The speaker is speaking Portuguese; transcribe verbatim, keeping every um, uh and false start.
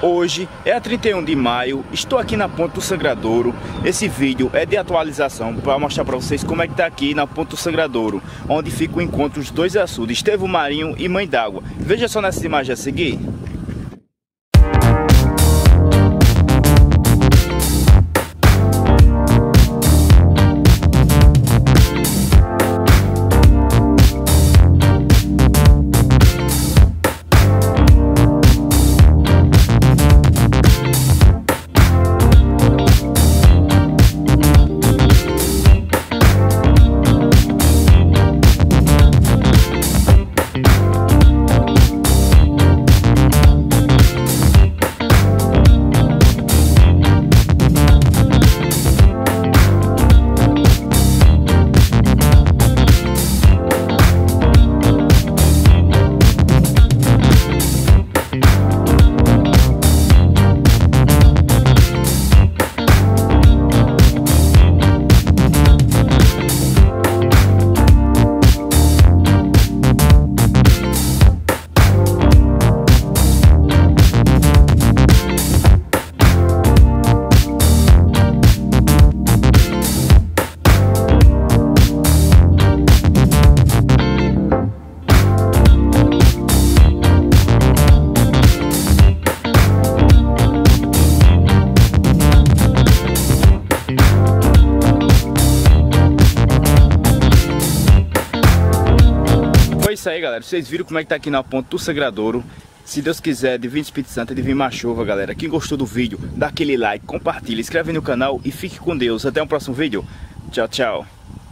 Hoje é a trinta e um de maio, estou aqui na Ponte do Sangradouro. Esse vídeo é de atualização para mostrar para vocês como é que tá aqui na Ponte do Sangradouro, onde fica o encontro dos dois açudes, Estevão Marinho e Mãe d'Água. Veja só nessa imagem a seguir. É isso aí, galera. Vocês viram como é que tá aqui na Ponte do Sangradouro. Se Deus quiser, de vir Espírito Santo, de vir mais chuva, galera. Quem gostou do vídeo, dá aquele like, compartilha, inscreve no canal e fique com Deus. Até o próximo vídeo. Tchau, tchau.